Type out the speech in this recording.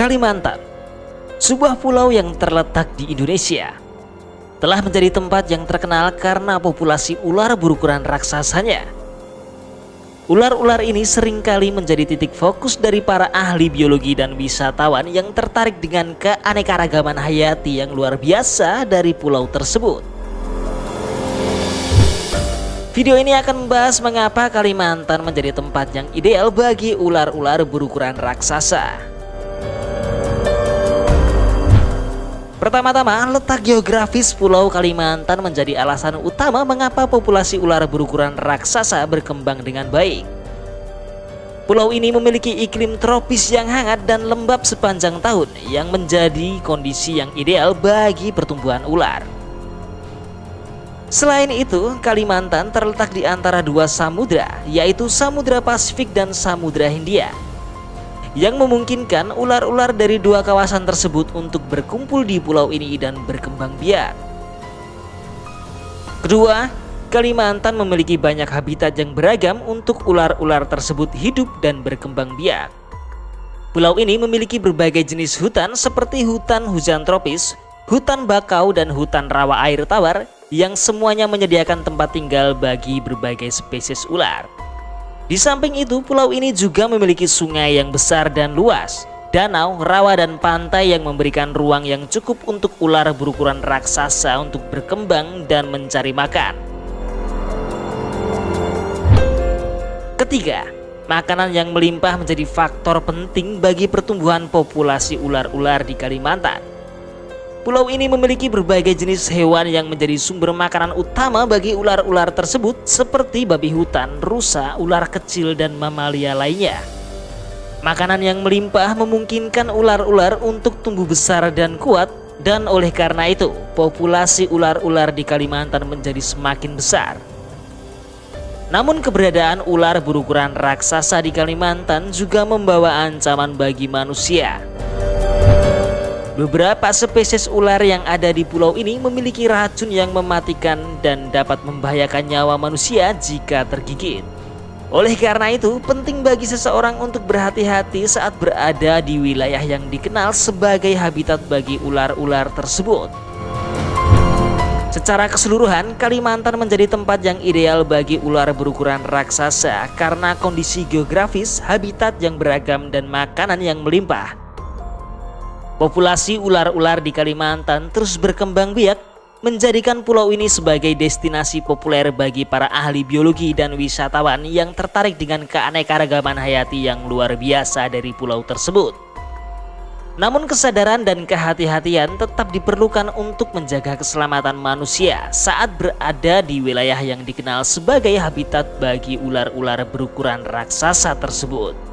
Kalimantan, sebuah pulau yang terletak di Indonesia, telah menjadi tempat yang terkenal karena populasi ular berukuran raksasanya. Ular-ular ini seringkali menjadi titik fokus dari para ahli biologi dan wisatawan yang tertarik dengan keanekaragaman hayati yang luar biasa dari pulau tersebut. Video ini akan membahas mengapa Kalimantan menjadi tempat yang ideal bagi ular-ular berukuran raksasa. Pertama-tama, letak geografis Pulau Kalimantan menjadi alasan utama mengapa populasi ular berukuran raksasa berkembang dengan baik. Pulau ini memiliki iklim tropis yang hangat dan lembab sepanjang tahun yang menjadi kondisi yang ideal bagi pertumbuhan ular. Selain itu, Kalimantan terletak di antara dua samudra, yaitu Samudra Pasifik dan Samudra Hindia, yang memungkinkan ular-ular dari dua kawasan tersebut untuk berkumpul di pulau ini dan berkembang biak. Kedua, Kalimantan memiliki banyak habitat yang beragam untuk ular-ular tersebut hidup dan berkembang biak. Pulau ini memiliki berbagai jenis hutan seperti hutan hujan tropis, hutan bakau, dan hutan rawa air tawar yang semuanya menyediakan tempat tinggal bagi berbagai spesies ular. Di samping itu, pulau ini juga memiliki sungai yang besar dan luas, danau, rawa, dan pantai yang memberikan ruang yang cukup untuk ular berukuran raksasa untuk berkembang dan mencari makan. Ketiga, makanan yang melimpah menjadi faktor penting bagi pertumbuhan populasi ular-ular di Kalimantan. Pulau ini memiliki berbagai jenis hewan yang menjadi sumber makanan utama bagi ular-ular tersebut seperti babi hutan, rusa, ular kecil, dan mamalia lainnya. Makanan yang melimpah memungkinkan ular-ular untuk tumbuh besar dan kuat, dan oleh karena itu populasi ular-ular di Kalimantan menjadi semakin besar. Namun keberadaan ular berukuran raksasa di Kalimantan juga membawa ancaman bagi manusia. Beberapa spesies ular yang ada di pulau ini memiliki racun yang mematikan dan dapat membahayakan nyawa manusia jika tergigit. Oleh karena itu, penting bagi seseorang untuk berhati-hati saat berada di wilayah yang dikenal sebagai habitat bagi ular-ular tersebut. Secara keseluruhan, Kalimantan menjadi tempat yang ideal bagi ular berukuran raksasa karena kondisi geografis, habitat yang beragam, dan makanan yang melimpah. Populasi ular-ular di Kalimantan terus berkembang biak, menjadikan pulau ini sebagai destinasi populer bagi para ahli biologi dan wisatawan yang tertarik dengan keanekaragaman hayati yang luar biasa dari pulau tersebut. Namun kesadaran dan kehati-hatian tetap diperlukan untuk menjaga keselamatan manusia saat berada di wilayah yang dikenal sebagai habitat bagi ular-ular berukuran raksasa tersebut.